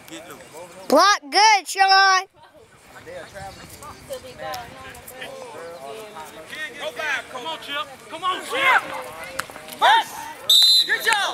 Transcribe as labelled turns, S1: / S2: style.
S1: Block good, Sean.
S2: Go back. Come on, Chip. Come on, Chip.